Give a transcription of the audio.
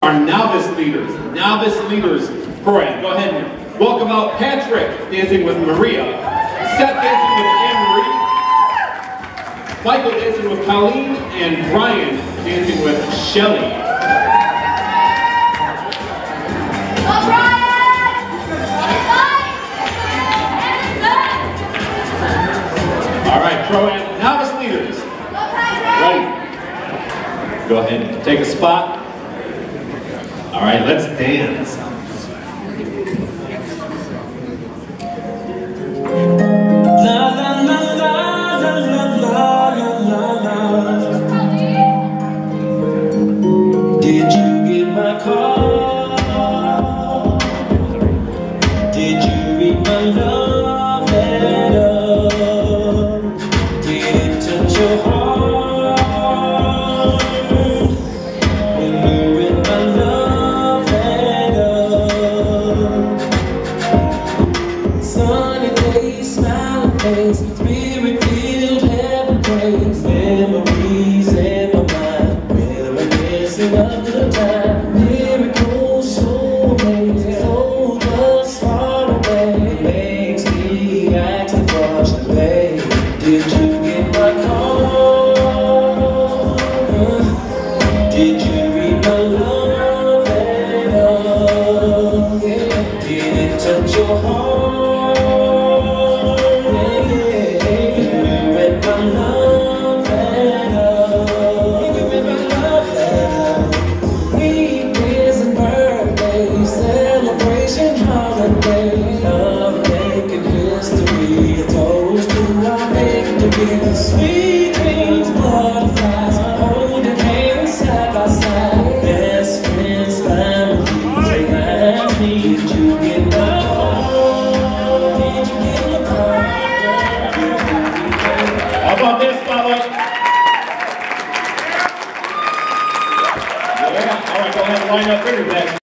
Our novice leaders program. Go ahead and welcome out Patrick dancing with Maria, Seth dancing with Anne-Marie, Michael dancing with Colleen, and Brian dancing with Shelly. All right, pro and novice leaders. Ready? Go ahead and take a spot. All right, let's dance. La la la la la la la la la. Did you get my call? Did you read my love letter? Did it touch your heart? When you read my love letter? Sunny days, smiling face, spirit-filled heaven praise, memories in my mind, reminiscing of the time, miracles so amazing, so just far away, it makes me ask the question, babe, did you get my call? Did you read my love letter? Did it touch your heart? Sweet dreams, butterflies, holding hands side by side, best friends, families, remind me, did you get my call? Did you get my call? How about this, Spotlight? Yeah, all right, go ahead and line up everything.